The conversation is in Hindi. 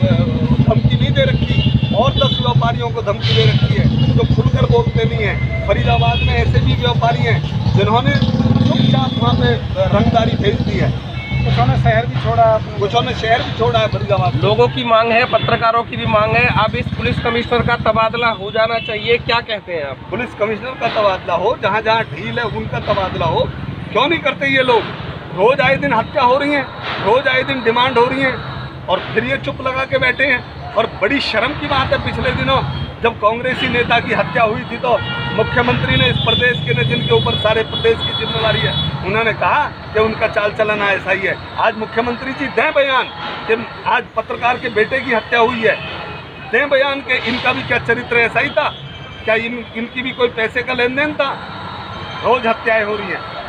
धमकी नहीं दे रखी और 10 व्यापारियों को धमकी दे रखी है जो खुलकर बोलते नहीं है। फरीदाबाद में ऐसे भी व्यापारी हैं जिन्होंने चुपचाप वहाँ पे रंगदारी भेज दी है। कुछों ने शहर भी छोड़ा, कुछों ने शहर भी छोड़ा है फरीदाबाद। लोगों की मांग है, पत्रकारों की भी मांग है, अब इस पुलिस कमिश्नर का तबादला हो जाना चाहिए, क्या कहते हैं आप? पुलिस कमिश्नर का तबादला हो, जहाँ जहाँ ढील है उनका तबादला हो। क्यों नहीं करते ये लोग? रोज आए दिन हत्या हो रही है, रोज आए दिन डिमांड हो रही है और फिर ये चुप लगा के बैठे हैं। और बड़ी शर्म की बात है, पिछले दिनों जब कांग्रेसी नेता की हत्या हुई थी तो मुख्यमंत्री ने इस प्रदेश के ने जिनके ऊपर सारे प्रदेश की जिम्मेवारी है, उन्होंने कहा कि उनका चाल चलन ऐसा ही है। आज मुख्यमंत्री जी दें बयान कि आज पत्रकार के बेटे की हत्या हुई है, दें बयान कि इनका भी क्या चरित्र ऐसा ही था, क्या इनकी भी कोई पैसे का लेन देन था? रोज हत्याएं हो रही हैं।